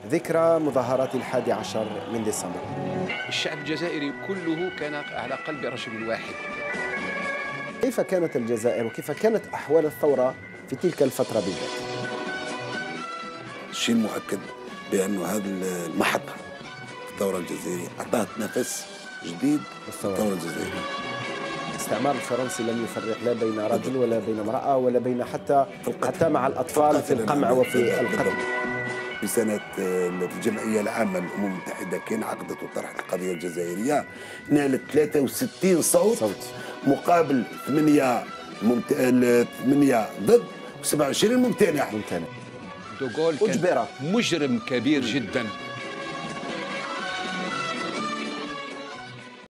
ذكرى مظاهرات 11 من ديسمبر. الشعب الجزائري كله كان على قلب رجل واحد. كيف كانت الجزائر وكيف كانت أحوال الثورة في تلك الفترة بالذات؟ الشيء المؤكد بأنه هذه المحطة الثورة الجزائرية أعطت نفس جديد للثورة الجزائرية. الاستعمار الفرنسي لم يفرق لا بين رجل ولا بين امرأة ولا بين حتى مع الأطفال في القمع وفي القتل. في سنة الجمعية العامة للأمم المتحدة كان عقدت وطرحت القضية الجزائرية، نالت 63 صوت مقابل 8 ضد و27 ممتنع. دوغول كان مجرم كبير جدا.